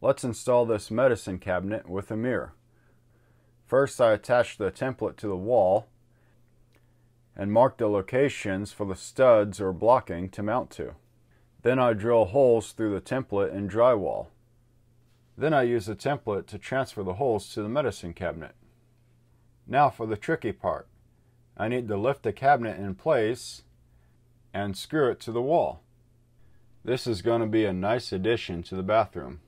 Let's install this medicine cabinet with a mirror. First, I attach the template to the wall and mark the locations for the studs or blocking to mount to. Then I drill holes through the template in drywall. Then I use the template to transfer the holes to the medicine cabinet. Now for the tricky part. I need to lift the cabinet in place and screw it to the wall. This is going to be a nice addition to the bathroom.